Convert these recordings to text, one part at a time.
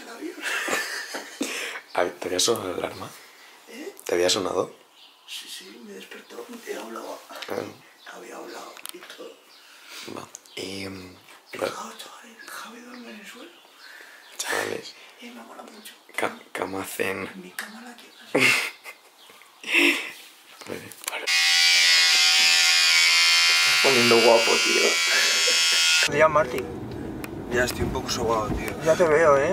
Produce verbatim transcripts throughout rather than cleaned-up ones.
el avión. A ver, ¿te había sonado la alarma? ¿Eh? ¿Te había sonado? Sí, sí, me despertó, he hablado. Ah. Había hablado y todo. Va. Y... Um, Fijaos, chavales, Javi duerme en el suelo. chavales, Y me mola mucho. ca cama zen. Mi cama la quiero así. Vale, vale. Te estás poniendo guapo, tío. Ya, Martín. Ya estoy un poco sobado, tío. Ya te veo, ¿eh?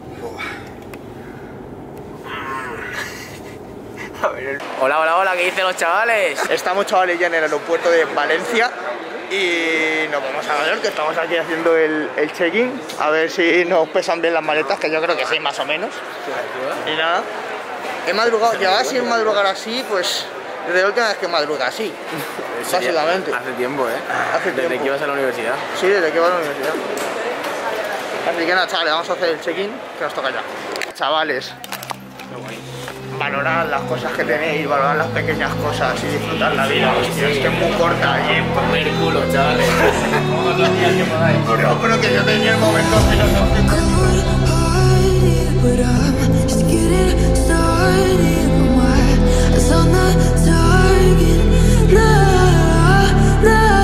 A ver, el... Hola, hola, hola, ¿qué dicen los chavales? Estamos, chavales, ya en el aeropuerto de Valencia y nos vamos a ver que estamos aquí haciendo el, el check-in, a ver si nos pesan bien las maletas, que yo creo que sí, más o menos. Y nada, he madrugado, llevaba sin madrugar así, pues desde la última vez que madruga así, Sí, básicamente. Hace tiempo, ¿eh? Hace Desde tiempo. que ibas a la universidad. Sí, desde que voy a la universidad. Así que nada, chavales, vamos a hacer el check-in, que nos toca ya. Chavales, valorad las cosas que tenéis, valorad las pequeñas cosas y disfrutad la vida, hostia, es que es muy corta y Comer culo, chavales. Como los días que podáis. Pero, pero que yo tenía el momento filosófico. But I'm just getting started. My eyes on the target. No, no.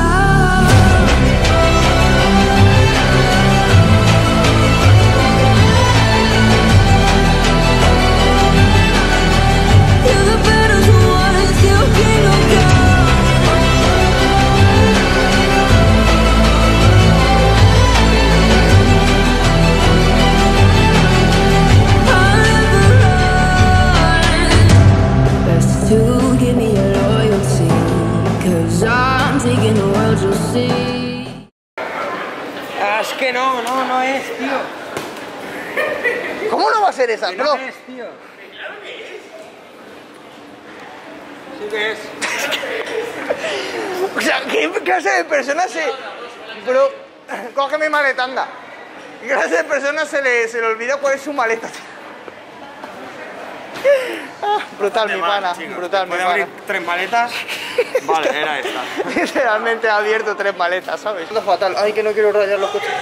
You're the better ones. You can't go. To give me your loyalty, 'cause I'm taking the world, you'll see. Ah, es que no, no, no es, tío. ¿Cómo no va a ser esa, bro? No es, tío. Sí que es. O sea, ¿qué clase de personas se...? Bro, coge mi maleta, anda. ¿Qué clase de personas se le, se le olvida cuál es su maleta, tío? Ah, brutal, mi pana, brutal, mi Puede pana. abrir tres maletas. Vale, era esta. Literalmente ha abierto tres maletas, ¿sabes? Es fatal. Ay, que no quiero rayar los coches.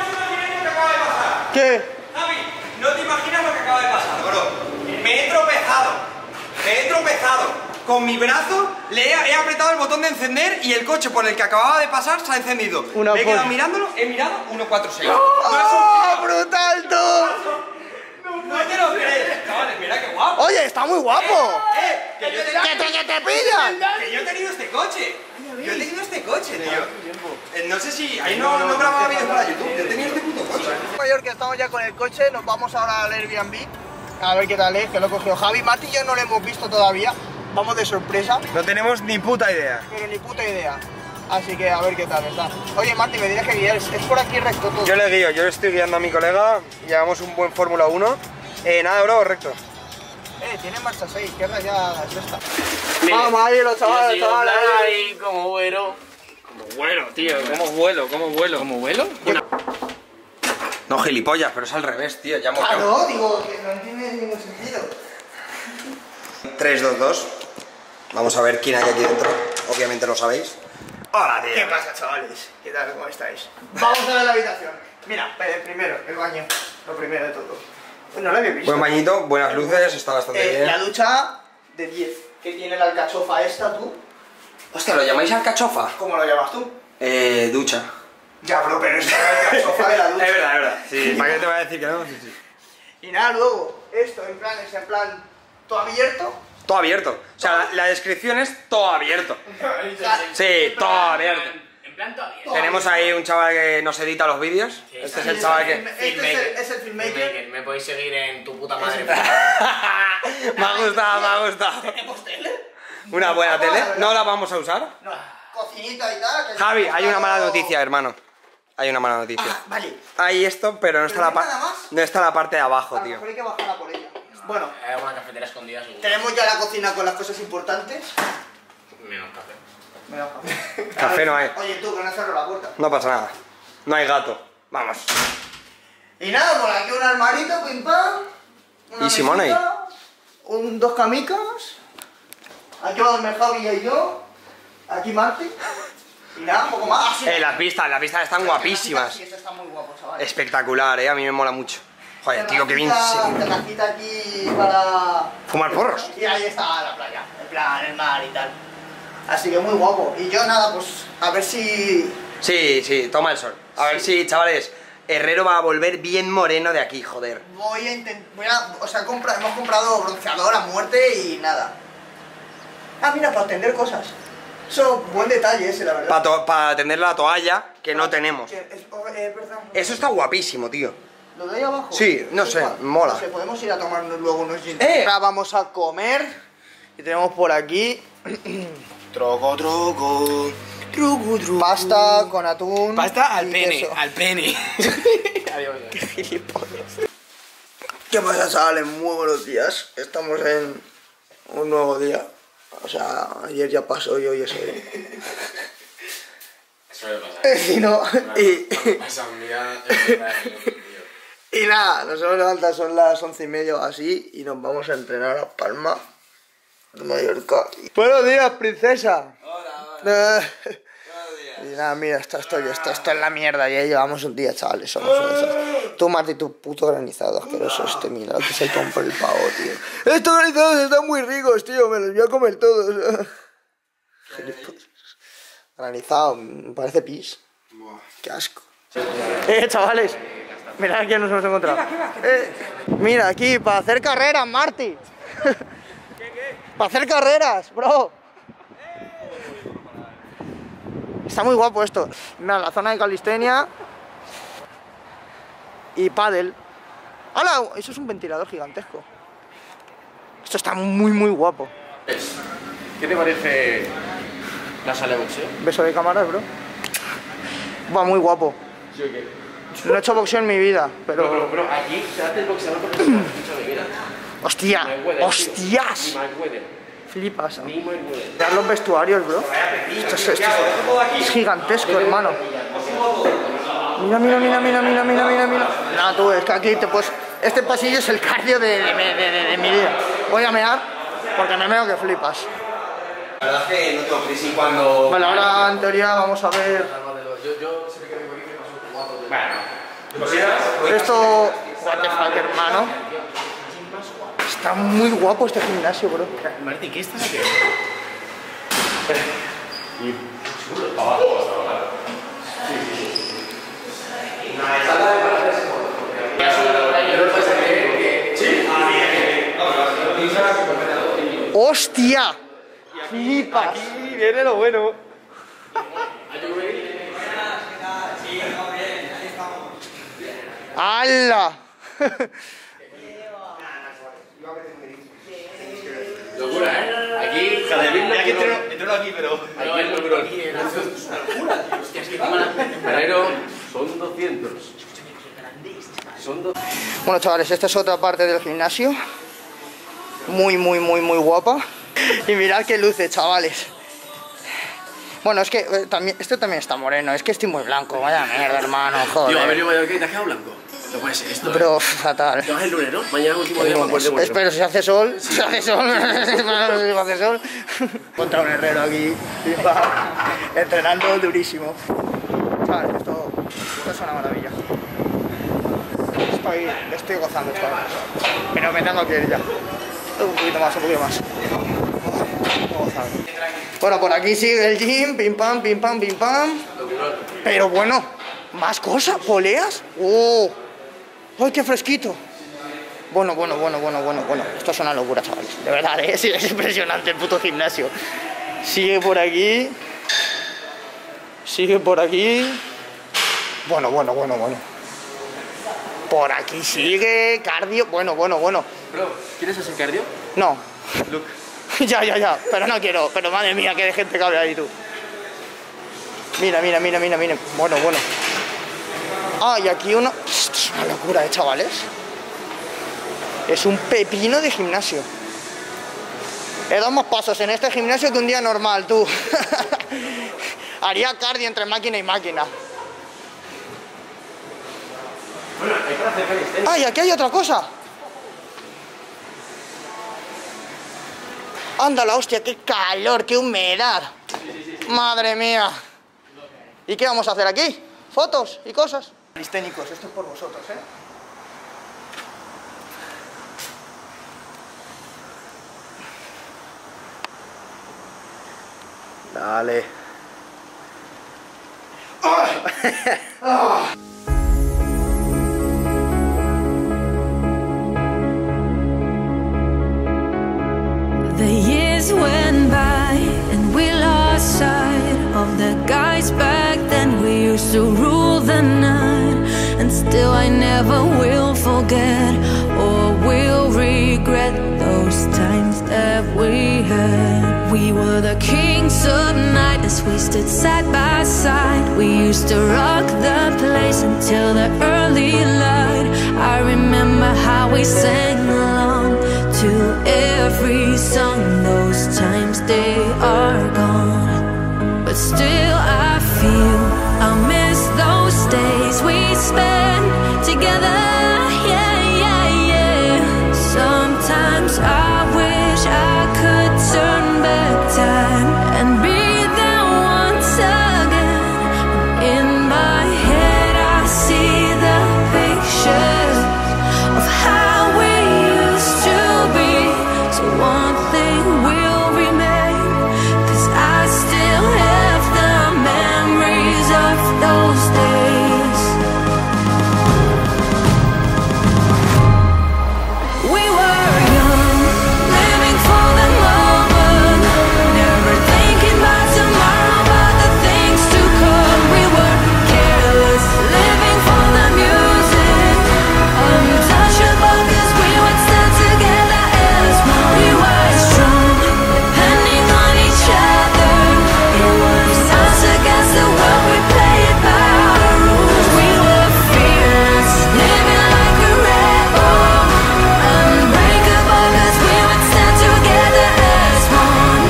¿Qué? Javi, no te imaginas lo que acaba de pasar, bro. Me he tropezado. Me he tropezado. Con mi brazo le he, he apretado el botón de encender y el coche por el que acababa de pasar se ha encendido. Una me he quedado polla. mirándolo, he mirado uno cuatro seis. ¡Oh, brutal, tú! No te lo crees. Chavales, mira qué guapo. Oye, está muy guapo. Eh, que yo he ¡Que tenido- te, que te pillan! que yo he tenido este coche. Yo he tenido este coche, tío. Eh, no sé si... Ahí no, no grababa vídeos para YouTube. Yo tenía este puto coche. Mayor, que estamos ya con el coche, nos vamos ahora al Airbnb a ver qué tal es, que lo cogió Javi. Mati y yo no lo hemos visto todavía, vamos de sorpresa, No tenemos ni puta idea. pero ni puta idea. Así que a ver qué tal está. Oye, Mati, me dirás que guiar, es, es por aquí recto todo. Yo le guío, yo le estoy guiando a mi colega. Llevamos un buen Fórmula uno. Eh, nada, bro, recto. Eh, tiene marcha seis, izquierda ya es esta. Vamos ahí los Yo chavales, sigo chavales. ahí como vuelo. Como vuelo, tío, como vuelo, como vuelo. ¿Como vuelo? Una... No, gilipollas, pero es al revés, tío, ya hemos Claro, digo, que no tiene ningún sentido. tres, dos, dos. Vamos a ver quién hay aquí dentro. Obviamente lo sabéis. Hola, tío. ¿Qué pasa, chavales? ¿Qué tal? ¿Cómo estáis? Vamos a ver la habitación. Mira, eh, primero, el baño. Lo primero de todo. No lo había visto. Buen bañito, buenas luces, está bastante Eh, bien. la ducha de diez. ¿Qué tiene la alcachofa esta, tú? Hostia, ¿lo llamáis alcachofa? ¿Cómo lo llamas tú? Eh, ducha. Ya, bro, pero esta es la alcachofa de la ducha. Es verdad, es verdad. Sí, ¿para qué te voy a decir que no? Sí, sí. Y nada, luego, esto en plan, es en plan, todo abierto. Todo abierto. O sea, la, la descripción es todo abierto. Sí, todo abierto. En plan todavía. Tenemos ahí un chaval que nos edita los vídeos. Sí, Este es sí, el sí, chaval sí. que... Este es el, es el filmmaker. Me podéis seguir en tu puta madre. Me ha gustado, me ha gustado. ¿Tenemos tele? Una buena tele. ¿No la vamos a usar? No, cocinita y tal. que- Javi, hay una mala noticia, hermano. Hay una mala noticia. Ah, vale. Hay esto, pero no está ¿Pero la no hay nada parte... más? No está la parte de A abajo, lo tío. mejor hay que bajar a por ella. Bueno, Hay una cafetera escondida seguro. tenemos ya la cocina con las cosas importantes. Menos café. Me da café. Café no hay. Oye, tú, que no cerro la puerta. No pasa nada. No hay gato. Vamos. Y nada, por aquí un armarito, pim pam. Una Easy money. mesita, Un, dos camicas. Aquí va a dormir Javi y yo. Aquí Marti. Y nada, un poco más. Ah, sí. Eh, las vistas, las vistas están guapísimas. Sí, esto está muy guapo, chaval. Espectacular, eh. A mí me mola mucho. Joder, tío, qué bien. Terracita- terracita aquí para Fumar porros. y ahí está la playa, en plan el mar y tal. Así que muy guapo. Y yo nada, pues a ver si... Sí, sí, toma el sol. A ver si, chavales, Herrero va a volver bien moreno de aquí, joder. Voy a intentar... Voy a... O sea, compra... hemos comprado bronceador a muerte y nada. Ah, mira, para tender cosas. Eso, buen detalle ese, la verdad. Para pa tender la toalla, que no tenemos. Que es, oh, eh, perdón. Eso está guapísimo, tío. ¿Lo de ahí abajo? Sí, no sé, Igual. mola. No sé, podemos ir a tomarnos luego unos gin. ¡Eh! Ahora vamos a comer. Y tenemos por aquí... Troco, troco. Truco, truco. Pasta con atún. Pasta al y pene, queso. al pene. Qué gilipollas. ¿Qué pasa, chavales? Muy buenos días. Estamos en un nuevo día. O sea, ayer ya pasó y hoy es hoy. Suele pasar. Si no, y, Pasa un día. y nada, nos hemos levantado, son las once y media o así, y nos vamos a entrenar a Palma de Mallorca. Buenos días, princesa. Hola, hola. Y nada, mira, esto, esto, esto, esto es la mierda. Ya llevamos un día, chavales, somos unos. Tú, Marti, tu puto granizado asqueroso. Este, mira, que se compra el pavo, tío. Estos granizados están muy ricos, tío. Me los voy a comer todos. Granizado, me parece pis. Qué asco. Eh, chavales, mirad a quién nos hemos encontrado. Eh, mira, aquí, para hacer carreras, Marti. Para hacer carreras, bro. Está muy guapo esto. Mira, la zona de calistenia y pádel. ¡Hala! Eso es un ventilador gigantesco. Esto está muy, muy guapo. ¿Qué te parece la sala de boxeo? Beso de cámaras, bro. Va muy guapo. ¿Sí o qué? No he hecho boxeo en mi vida, pero... Pero, pero, pero aquí se hace el boxeador profesional. Escúchame, mira. ¡Hostia! Mayweather, tío. ¡Hostias! Ni Mayweather. Flipas, ¿no? Ni Mayweather. Mirad los vestuarios, bro. Esto es, esto es- es gigantesco, hermano. Mira, mira, mira, mira, mira, mira, mira, mira. No, tú, es que aquí te puedes... Este pasillo es el cardio de, de, de, de- de mi vida. Voy a mear porque me meo que flipas. La verdad es que no tengo prisa y cuando... Vale, ahora en teoría vamos a ver... Yo, yo sé que me aquí paso cuatro de... Bueno, Esto... What the fuck, hermano. Está muy guapo este gimnasio, bro. Marti, ¿qué estás haciendo? ¡Hostia! Flipas. aquí viene lo bueno. ¡Hala! Locura, ¿eh? Aquí, cada vez Mira que entreno, entreno aquí, pero... Aquí el número aquí en Herrero son doscientos. Son dos. Bueno, chavales, esta es otra parte del gimnasio. Muy, muy, muy, muy guapa. Y mirad qué luces, chavales. Bueno, es que eh, también, este también está moreno. Es que estoy muy blanco. Vaya mierda, hermano. Tío, a ver, Joder. yo Mallorca y te has quedado blanco. No puede ser esto. Bro, fatal. Te vas el lunes, ¿no? Mañana último El día para lunes. poder Espero, si hace sol, si hace sol, si hace sol. Contra un herrero aquí, pim, pam, entrenando durísimo. Chavales, esto, esto es una maravilla. Estoy, estoy gozando, chavales. Pero me tengo que ir ya. Un poquito más, un poquito más. Gozar. Bueno, por aquí sigue el gym, pim pam, pim pam, pim pam. Pero bueno, más cosas, poleas. ¡Oh! ¡Ay, qué fresquito! Bueno, bueno, bueno, bueno, bueno, bueno. Esto es una locura, chavales. De verdad, ¿eh? Es, es impresionante el puto gimnasio. Sigue por aquí. Sigue por aquí. Bueno, bueno, bueno, bueno. Por aquí sigue. Cardio. Bueno, bueno, bueno. Bro, ¿quieres hacer cardio? No. Ya, ya, ya. Pero no quiero. Pero madre mía, qué de gente cabe ahí, tú. Mira, mira, mira, mira, mira. Bueno, bueno. Ah, y aquí uno... Esto es una locura, ¿eh, chavales? Es un pepino de gimnasio. He dado más pasos en este gimnasio que un día normal, tú. Haría cardio entre máquina y máquina. Bueno, hay para hacer calistenia. Ah, y aquí hay otra cosa. Anda la hostia, qué calor, qué humedad. Madre mía. ¿Y qué vamos a hacer aquí? ¿Fotos y cosas? Calisténicos, esto es por vosotros, ¿eh? Dale. The years went by and we lost sight of the guys back then. We used to rule the night, and still I never will forget or will regret those times that we had. We were the kings of night as we stood side by side. We used to rock the place until the early light. I remember how we sang along to every song. Those times they are gone, but still I feel I'll miss those days we spent together. Yeah, yeah, yeah. Sometimes I wish I could turn back time and be there once again. In my head I see the pictures of how we used to be. So one thing will remain, 'cause I still have the memories of those days. We were young, living for the moment, never thinking about tomorrow, about the things to come. We were careless, living for the music, untouchable 'cause we would stand together as one. We were strong, depending on each other. It was us against the world, we played by our rules. We were fearless, living like a rebel, unbreakable 'cause we would stand together as one.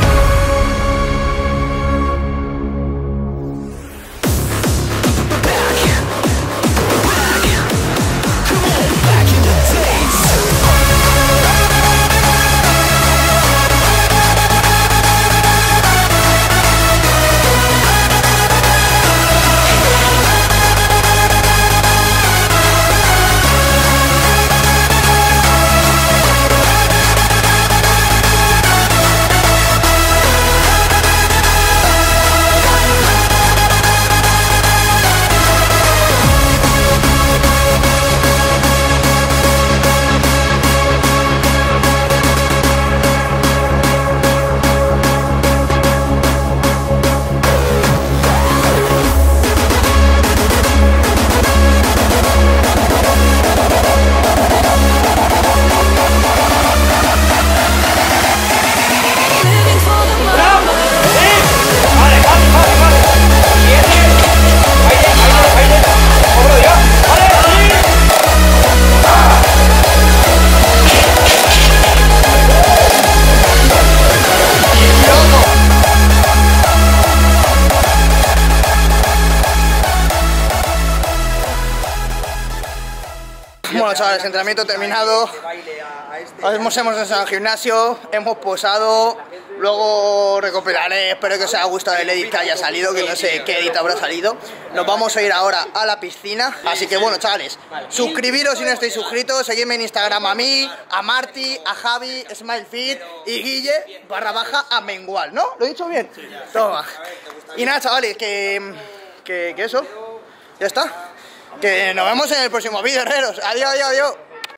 Living for the moment. Bueno, chavales, entrenamiento terminado. Hemos, hemos enseñado al gimnasio, hemos posado. Luego recopilaré, espero que os haya gustado el edit que haya salido, que no sé qué edit habrá salido. Nos vamos a ir ahora a la piscina. Así que bueno, chavales, suscribiros si no estáis suscritos, seguidme en Instagram a mí, a Marti, a Javi, SmileFit y Guille barra baja a Mengual, ¿no? ¿Lo he dicho bien? Toma. Y nada, chavales, que, que, que eso, ya está. Que nos vemos en el próximo vídeo, herreros. Adiós, adiós, adiós.